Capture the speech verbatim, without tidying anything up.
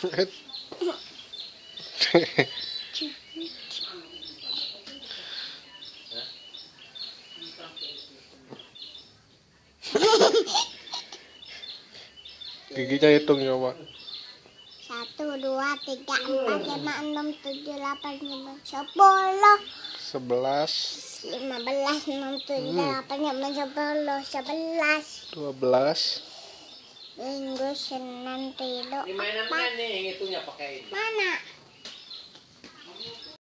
Giginya hitung coba. Satu, dua, tiga, empat, lima, enam, tujuh, delapan, sembilan, sepuluh, Sebelas. lima belas, enam, tujuh, delapan, lima, sepuluh, sebelas, Dua belas. Minggu, Senin, Tilu, Di mainan mana nih hitungnya pakai? Mana?